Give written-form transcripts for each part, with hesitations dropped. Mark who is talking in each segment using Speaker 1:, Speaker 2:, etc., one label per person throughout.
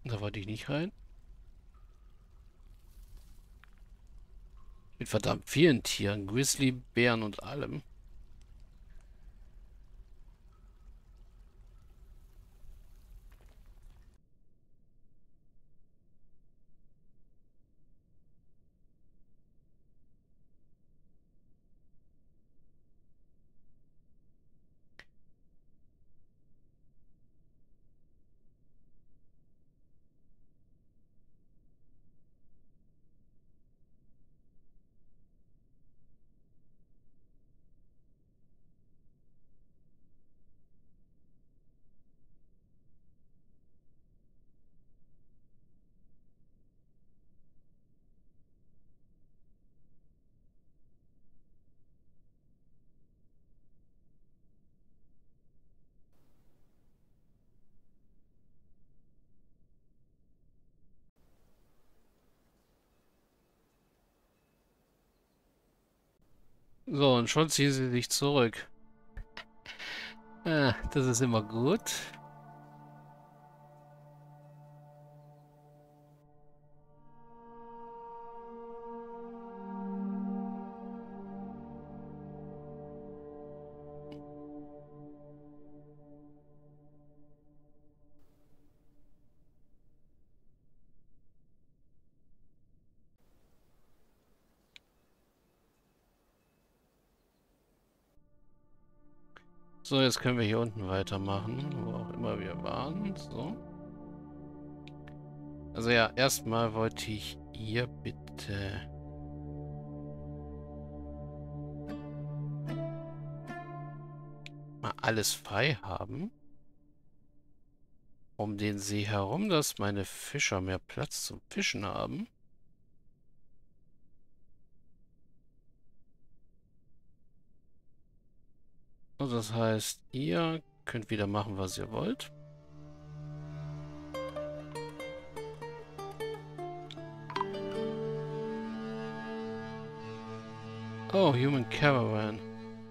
Speaker 1: Da wollte ich nicht rein. Mit verdammt vielen Tieren. Grizzly, Bären und allem. So, und schon ziehen sie sich zurück. Das ist immer gut. So, jetzt können wir hier unten weitermachen, wo auch immer wir waren. So. Also ja, erstmal wollte ich hier bitte mal alles frei haben. Um den See herum, dass meine Fischer mehr Platz zum Fischen haben. Also das heißt, ihr könnt wieder machen, was ihr wollt. Oh, Human Caravan.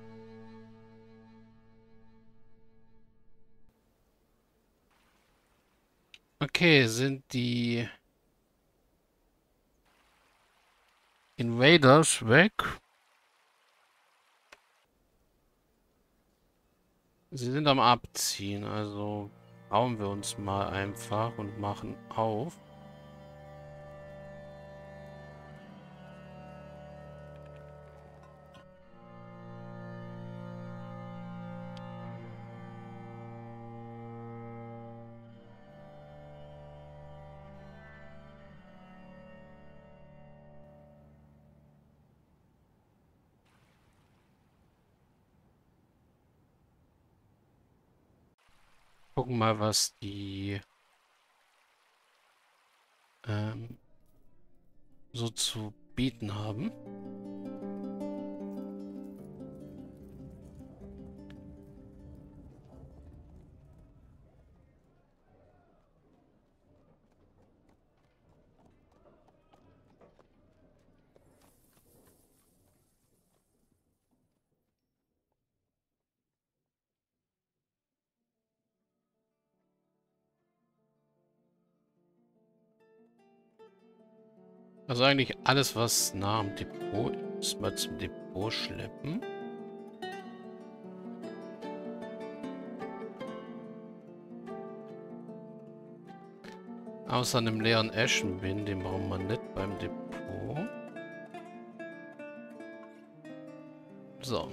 Speaker 1: Okay, sind die Invaders weg? Sie sind am Abziehen, also bauen wir uns mal einfach und machen auf. Gucken mal, was die ähm, so zu bieten haben. Also eigentlich alles, was nah am Depot ist, mal zum Depot schleppen. Außer einem leeren Aschenbin, den brauchen wir nicht beim Depot. So.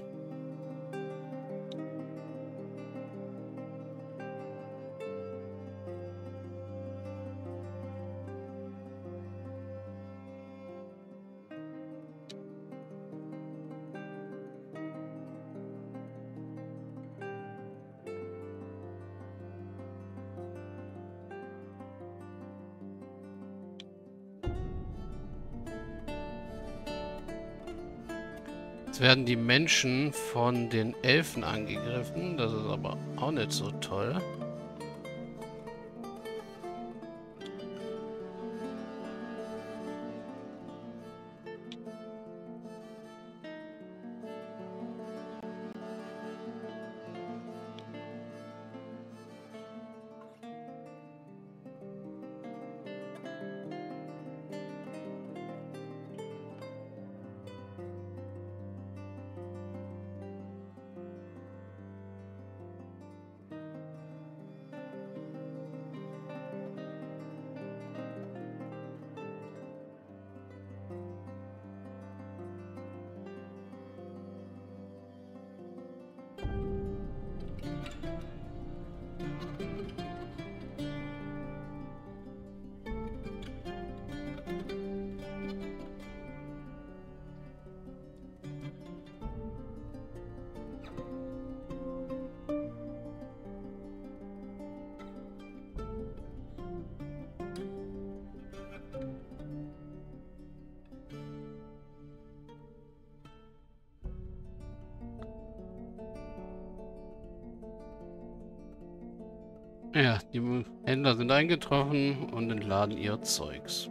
Speaker 1: Jetzt werden die Menschen von den Elfen angegriffen. Das ist aber auch nicht so toll. Ja, die Händler sind eingetroffen und entladen ihr Zeugs.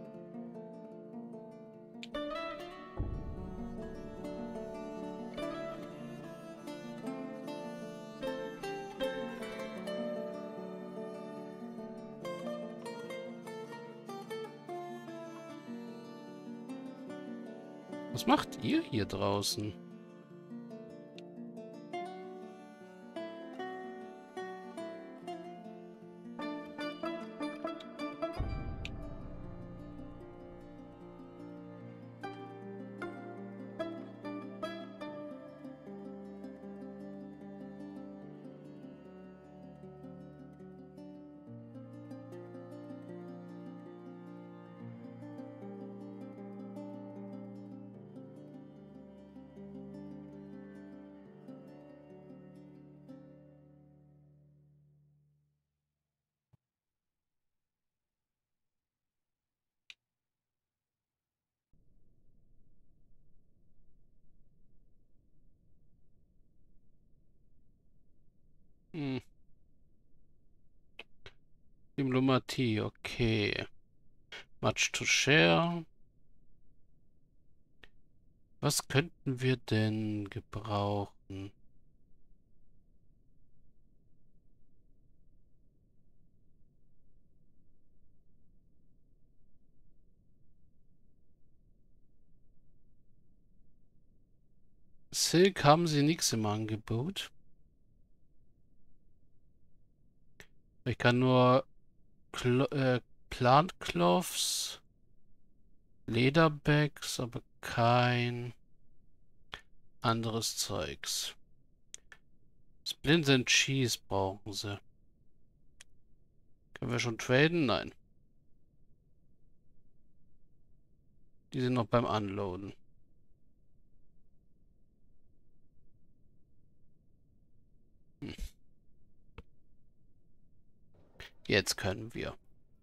Speaker 1: Was macht ihr hier draußen? Hm, Diplomatie, okay. Much to share. Was könnten wir denn gebrauchen? Silk haben sie nichts im Angebot. Ich kann nur Plant Cloths, Lederbags, aber kein anderes Zeugs. Splints and Cheese brauchen sie. Können wir schon traden? Nein. Die sind noch beim Unloaden. Hm. Jetzt können wir.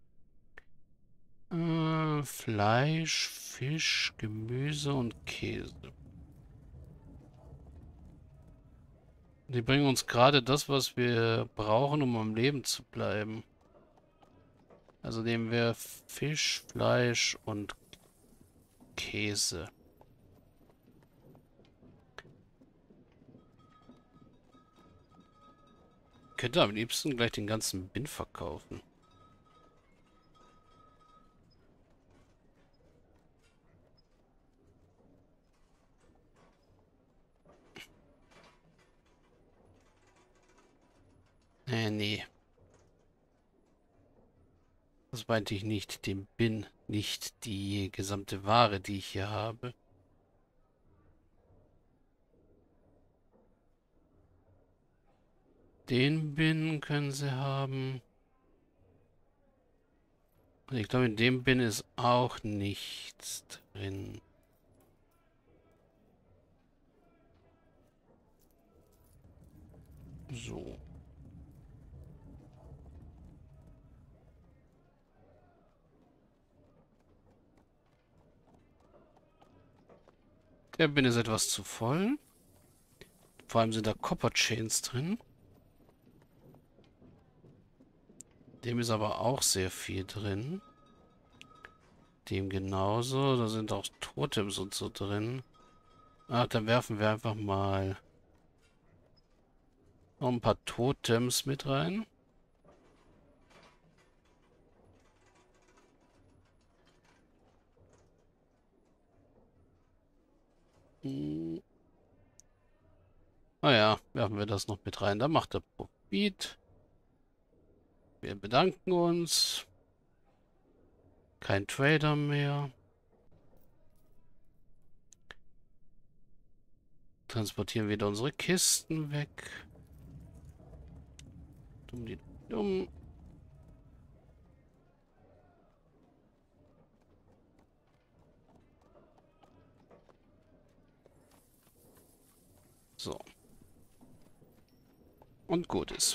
Speaker 1: Fleisch, Fisch, Gemüse und Käse. Die bringen uns gerade das, was wir brauchen, um am Leben zu bleiben. Also nehmen wir Fisch, Fleisch und Käse. Könnte am liebsten gleich den ganzen Bin verkaufen. Nee. Das meinte ich nicht. Den Bin, nicht die gesamte Ware, die ich hier habe. Den Bin können sie haben. Und ich glaube, in dem Bin ist auch nichts drin. So. Der Bin ist etwas zu voll. Vor allem sind da Copper Chains drin. Dem ist aber auch sehr viel drin. Dem genauso. Da sind auch Totems und so drin. Ach, dann werfen wir einfach mal noch ein paar Totems mit rein. Hm. Naja, werfen wir das noch mit rein. Da macht er Profit. Wir bedanken uns. Kein Trader mehr. Transportieren wieder unsere Kisten weg. Dumm, die dumm. So. Und gut ist.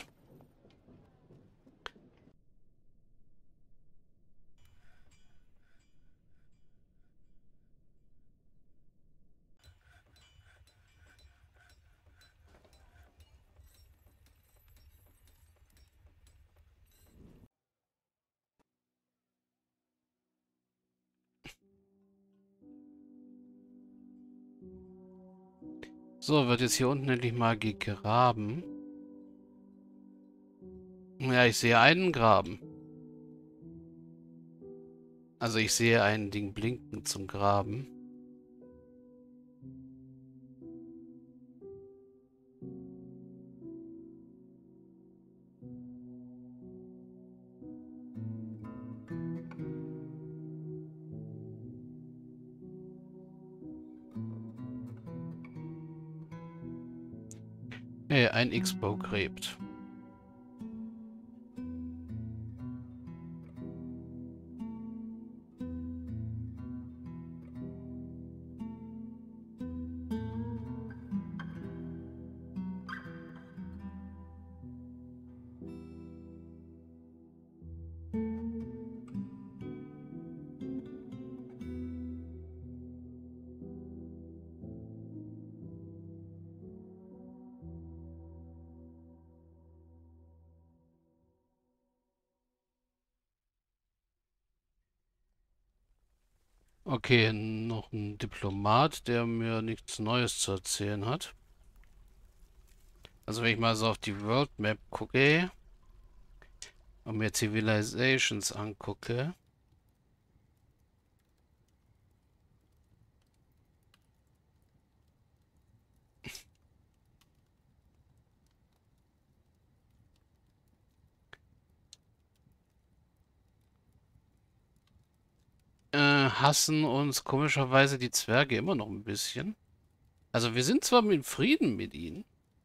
Speaker 1: So, wird jetzt hier unten endlich mal gegraben. Ja, ich sehe einen Graben. Also ich sehe ein Ding blinken zum Graben. Ein X-Bow gräbt. Okay, noch ein Diplomat, der mir nichts Neues zu erzählen hat. Also wenn ich mal so auf die World Map gucke und mir Civilizations angucke. Hassen uns komischerweise die Zwerge immer noch ein bisschen. Also wir sind zwar im Frieden mit ihnen,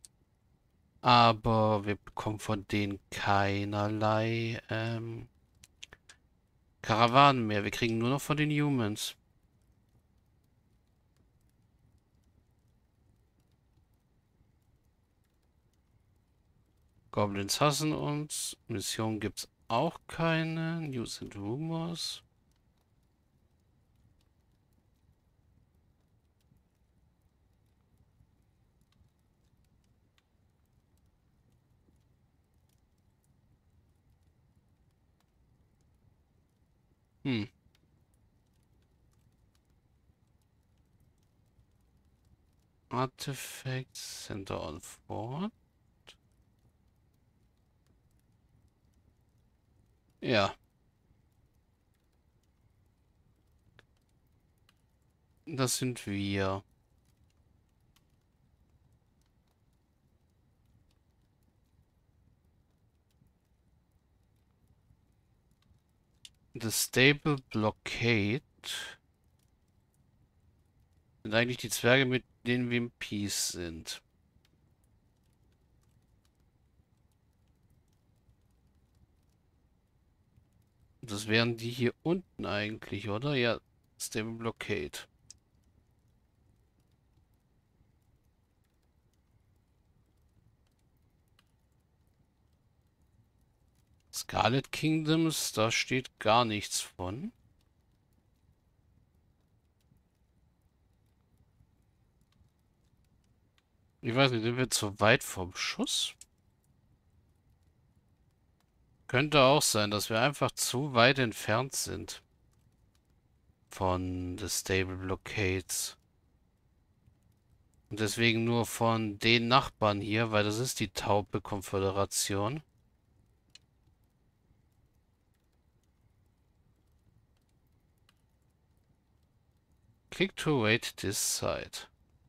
Speaker 1: aber wir bekommen von denen keinerlei Karawanen mehr. Wir kriegen nur noch von den Humans. Goblins hassen uns. Mission gibt's auch keine. News and Rumors. Hm. Artifacts, Center on Fort. Ja, das sind wir. The Stable Blockade sind eigentlich die Zwerge, mit denen wir im Peace sind. Das wären die hier unten eigentlich, oder? Ja, Stable Blockade. Scarlet Kingdoms, da steht gar nichts von. Ich weiß nicht, sind wir zu weit vom Schuss? Könnte auch sein, dass wir einfach zu weit entfernt sind von The Stable Blockades. Und deswegen nur von den Nachbarn hier, weil das ist die Taupe Konföderation. Click to rate this site.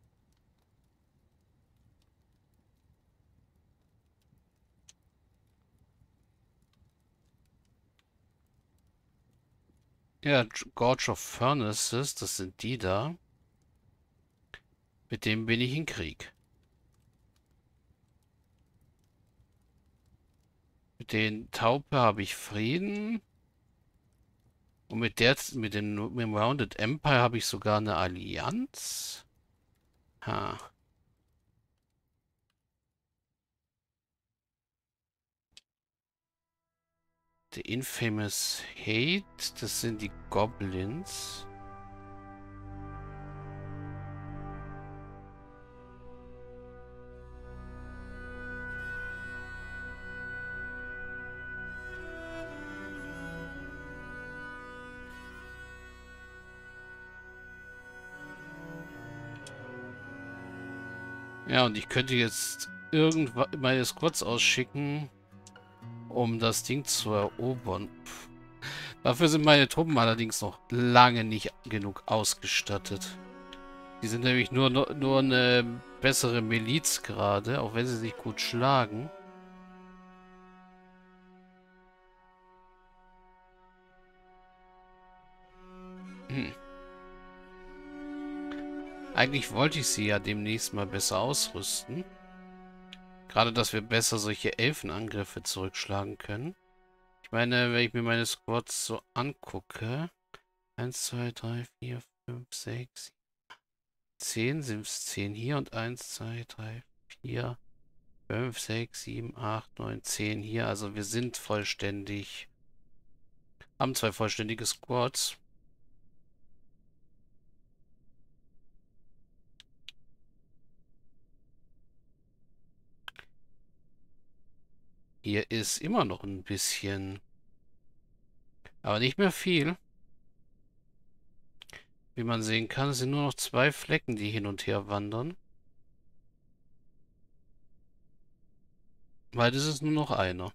Speaker 1: Ja, Gorge of Furnaces, das sind die da. Mit dem bin ich in Krieg. Mit den Taupe habe ich Frieden. Und mit dem Rounded Empire habe ich sogar eine Allianz. Ha. The Infamous Hate, das sind die Goblins. Ja, und ich könnte jetzt irgendwann meine Squads ausschicken, um das Ding zu erobern. Dafür sind meine Truppen allerdings noch lange nicht genug ausgestattet. Die sind nämlich nur eine bessere Miliz gerade, auch wenn sie sich gut schlagen. Hm. Eigentlich wollte ich sie ja demnächst mal besser ausrüsten. Gerade, dass wir besser solche Elfenangriffe zurückschlagen können. Ich meine, wenn ich mir meine Squads so angucke. 1, 2, 3, 4, 5, 6, 10 sind es 10 hier und 1, 2, 3, 4, 5, 6, 7, 8, 9, 10 hier. Also wir sind vollständig. Haben zwei vollständige Squads. Hier ist immer noch ein bisschen. Aber nicht mehr viel. Wie man sehen kann, es sind nur noch zwei Flecken, die hin und her wandern. Bald ist es nur noch einer.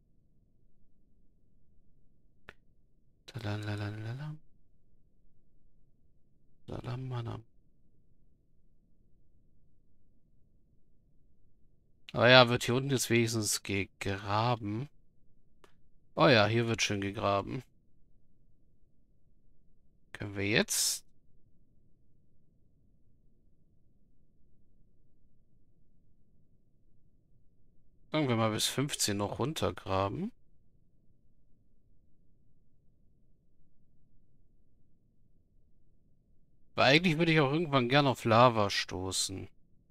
Speaker 1: Talalala. Salamanam. Aber ja, wird hier unten jetzt wenigstens gegraben. Oh ja, hier wird schön gegraben. Können wir jetzt? Sagen wir mal bis 15 noch runtergraben. Weil eigentlich würde ich auch irgendwann gerne auf Lava stoßen.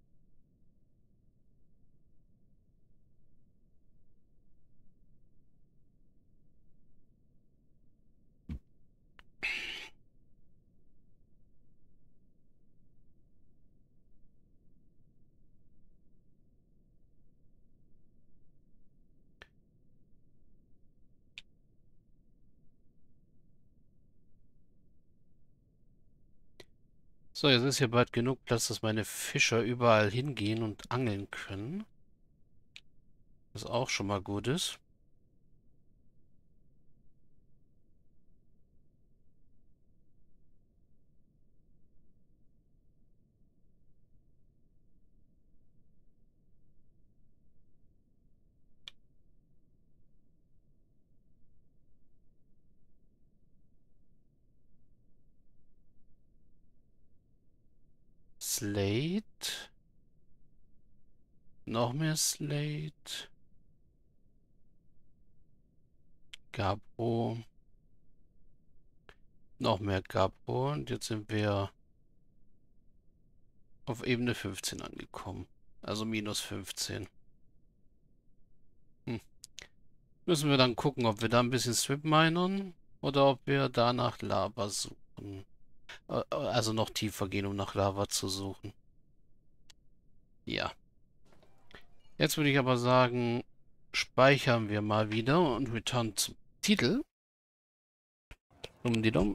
Speaker 1: So, jetzt ist hier bald genug Platz, dass meine Fischer überall hingehen und angeln können. Was auch schon mal gut ist. Slate. Noch mehr Slate. Gabbro. Noch mehr Gabbro. Und jetzt sind wir auf Ebene 15 angekommen. Also minus 15. Hm. Müssen wir dann gucken, ob wir da ein bisschen Strip minern oder ob wir da nach Lava suchen. Also noch tiefer gehen, um nach Lava zu suchen. Ja. Jetzt würde ich aber sagen, speichern wir mal wieder und return zum Titel. Dumm.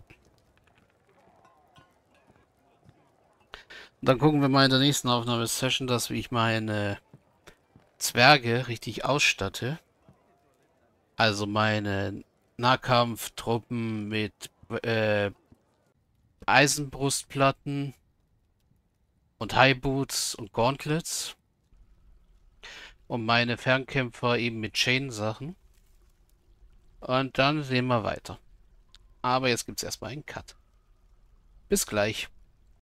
Speaker 1: Dann gucken wir mal in der nächsten Aufnahmesession, dass ich meine Zwerge richtig ausstatte. Also meine Nahkampftruppen mit Eisenbrustplatten und Highboots und Gauntlets. Und meine Fernkämpfer eben mit Chain-Sachen. Und dann sehen wir weiter. Aber jetzt gibt es erstmal einen Cut. Bis gleich.